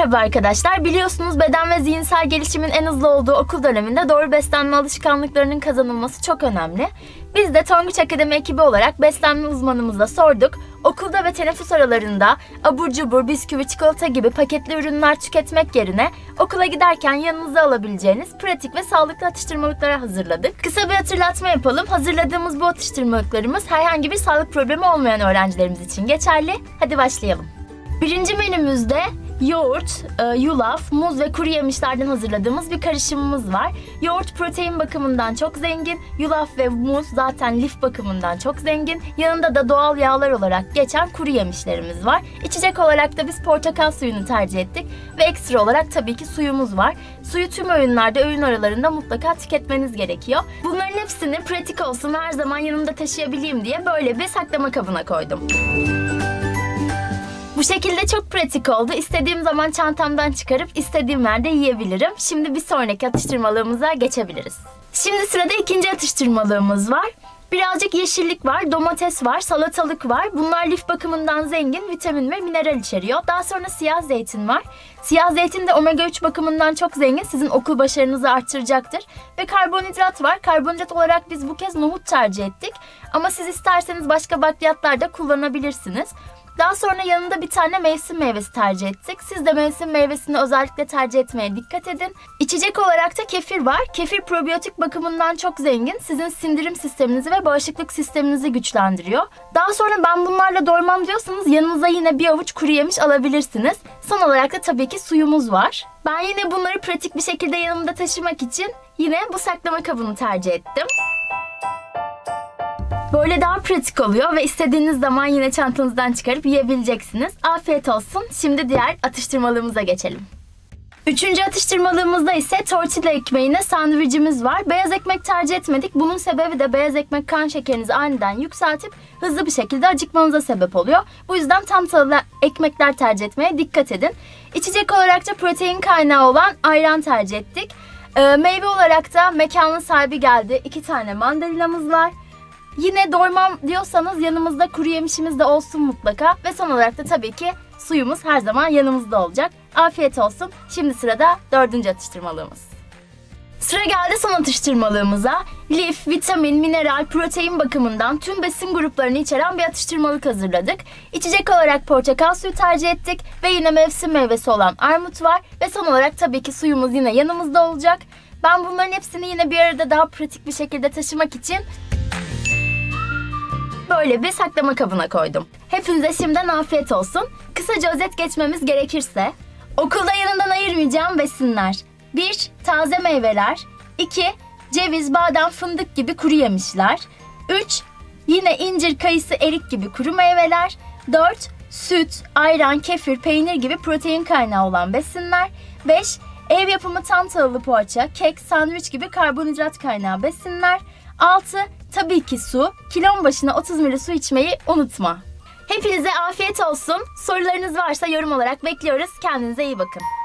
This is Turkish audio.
Merhaba arkadaşlar. Biliyorsunuz beden ve zihinsel gelişimin en hızlı olduğu okul döneminde doğru beslenme alışkanlıklarının kazanılması çok önemli. Biz de Tonguç Akademi ekibi olarak beslenme uzmanımıza sorduk. Okulda ve teneffüs aralarında abur cubur, bisküvi, çikolata gibi paketli ürünler tüketmek yerine okula giderken yanınıza alabileceğiniz pratik ve sağlıklı atıştırmalıklara hazırladık. Kısa bir hatırlatma yapalım. Hazırladığımız bu atıştırmalıklarımız herhangi bir sağlık problemi olmayan öğrencilerimiz için geçerli. Hadi başlayalım. Birinci menümüzde yoğurt, yulaf, muz ve kuru yemişlerden hazırladığımız bir karışımımız var. Yoğurt protein bakımından çok zengin, yulaf ve muz zaten lif bakımından çok zengin. Yanında da doğal yağlar olarak geçen kuru yemişlerimiz var. İçecek olarak da biz portakal suyunu tercih ettik ve ekstra olarak tabii ki suyumuz var. Suyu tüm öğünlerde, öğün aralarında mutlaka tüketmeniz gerekiyor. Bunların hepsini pratik olsun ve her zaman yanımda taşıyabileyim diye böyle bir saklama kabına koydum. Bu şekilde çok pratik oldu. İstediğim zaman çantamdan çıkarıp istediğim yerde yiyebilirim. Şimdi bir sonraki atıştırmalığımıza geçebiliriz. Şimdi sırada ikinci atıştırmalığımız var. Birazcık yeşillik var, domates var, salatalık var. Bunlar lif bakımından zengin, vitamin ve mineral içeriyor. Daha sonra siyah zeytin var. Siyah zeytin de omega 3 bakımından çok zengin. Sizin okul başarınızı arttıracaktır. Ve karbonhidrat var. Karbonhidrat olarak biz bu kez nohut tercih ettik. Ama siz isterseniz başka bakliyatlar da kullanabilirsiniz. Daha sonra yanında bir tane mevsim meyvesi tercih ettik. Siz de mevsim meyvesini özellikle tercih etmeye dikkat edin. İçecek olarak da kefir var. Kefir probiyotik bakımından çok zengin. Sizin sindirim sisteminizi ve bağışıklık sisteminizi güçlendiriyor. Daha sonra ben bunlarla doymam diyorsanız yanınıza yine bir avuç kuru yemiş alabilirsiniz. Son olarak da tabii ki suyumuz var. Ben yine bunları pratik bir şekilde yanımda taşımak için yine bu saklama kabını tercih ettim. Böyle daha pratik oluyor ve istediğiniz zaman yine çantanızdan çıkarıp yiyebileceksiniz. Afiyet olsun. Şimdi diğer atıştırmalığımıza geçelim. Üçüncü atıştırmalığımızda ise tortilla ekmeğine sandviçimiz var. Beyaz ekmek tercih etmedik. Bunun sebebi de beyaz ekmek kan şekerinizi aniden yükseltip hızlı bir şekilde acıkmanıza sebep oluyor. Bu yüzden tam tahıllı ekmekler tercih etmeye dikkat edin. İçecek olarak da protein kaynağı olan ayran tercih ettik. Meyve olarak da mekanın sahibi geldi. 2 tane mandalinamız var. Yine doymam diyorsanız yanımızda kuru yemişimiz de olsun mutlaka. Ve son olarak da tabii ki suyumuz her zaman yanımızda olacak. Afiyet olsun. Şimdi sırada dördüncü atıştırmalığımız. Sıra geldi son atıştırmalığımıza. Lif, vitamin, mineral, protein bakımından tüm besin gruplarını içeren bir atıştırmalık hazırladık. İçecek olarak portakal suyu tercih ettik ve yine mevsim meyvesi olan armut var. Ve son olarak tabii ki suyumuz yine yanımızda olacak. Ben bunların hepsini yine bir arada daha pratik bir şekilde taşımak için böyle bir saklama kabına koydum. Hepinize şimdiden afiyet olsun. Kısaca özet geçmemiz gerekirse, okulda yanından ayırmayacağım besinler: 1. Taze meyveler. 2. Ceviz, badem, fındık gibi kuru yemişler. 3. Yine incir, kayısı, erik gibi kuru meyveler. 4. Süt, ayran, kefir, peynir gibi protein kaynağı olan besinler. 5. Ev yapımı tam tahıllı poğaça, kek, sandviç gibi karbonhidrat kaynağı besinler. 6. Tabii ki su. Kilon başına 30 ml su içmeyi unutma. Hepinize afiyet olsun. Sorularınız varsa yorum olarak bekliyoruz. Kendinize iyi bakın.